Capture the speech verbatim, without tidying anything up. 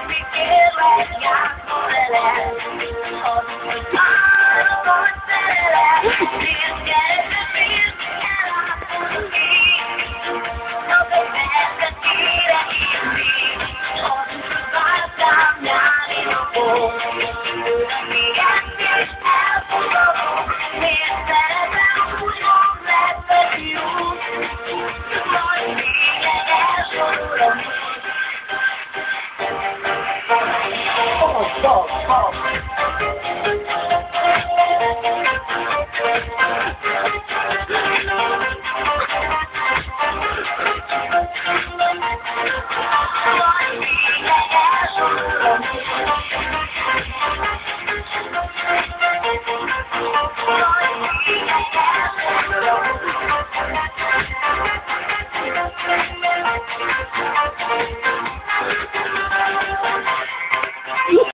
mi kérlek, játszol velem. Hadd, hogy már vagy szerelem, félkelve, félkel átszol ki. Csak egy percet kérek írni, hadd, hogy vártál nyári napon. Még ezt is elfogadom, miért szeretem, úgy mond lesz a fiú. Majd még egy elsorolom. Oh, oh, oh.